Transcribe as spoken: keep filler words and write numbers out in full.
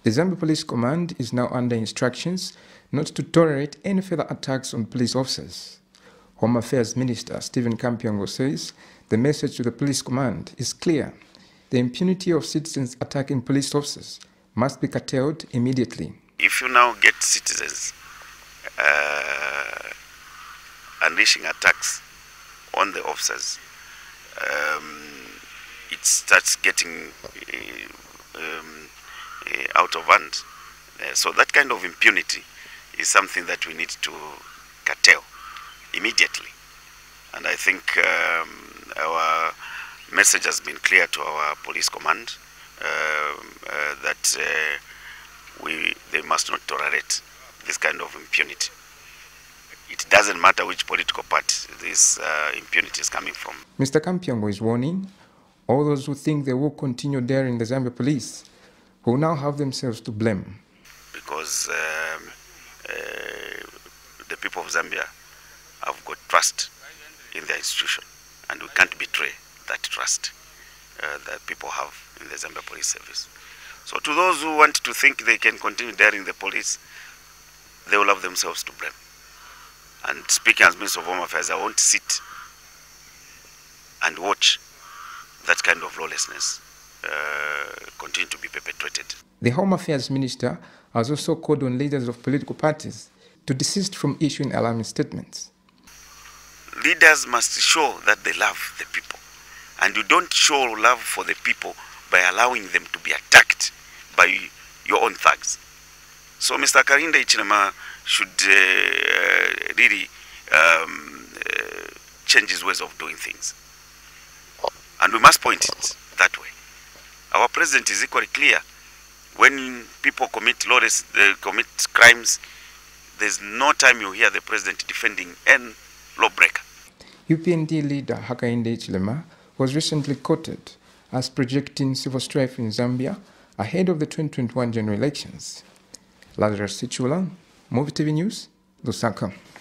The Zambia Police Command is now under instructions not to tolerate any further attacks on police officers. Home Affairs Minister Stephen Kampyongo says the message to the Police Command is clear. The impunity of citizens attacking police officers must be curtailed immediately. If you now get citizens uh, unleashing attacks on the officers, um, it starts getting uh, um, uh, out of hand. Uh, so that kind of impunity is something that we need to curtail immediately. And I think um, our message has been clear to our police command uh, uh, that uh, we they must not tolerate this kind of impunity. It doesn't matter which political party this uh, impunity is coming from. Mister Kampyongo is warning all those who think they will continue daring the Zambia police will now have themselves to blame. Because um, uh, the people of Zambia have got trust in their institution, and we can't betray that trust uh, that people have in the Zambia Police Service. So to those who want to think they can continue daring the police, they will have themselves to blame. And speaking as Minister of Home Affairs, I won't sit and watch that kind of lawlessness uh, continue to be perpetrated. The Home Affairs Minister has also called on leaders of political parties to desist from issuing alarming statements. Leaders must show that they love the people. And you don't show love for the people by allowing them to be attacked by your own thugs. So Mister Karinda Ichinama should uh, really um, uh, change his ways of doing things. And we must point it that way. Our president is equally clear. When people commit lawless, uh, commit crimes, there's no time you hear the president defending any lawbreaker. U P N D leader Hakainde Hichilema was recently quoted as projecting civil strife in Zambia ahead of the twenty twenty-one general elections. Lazarus Sichula, Movie T V News, Lusaka.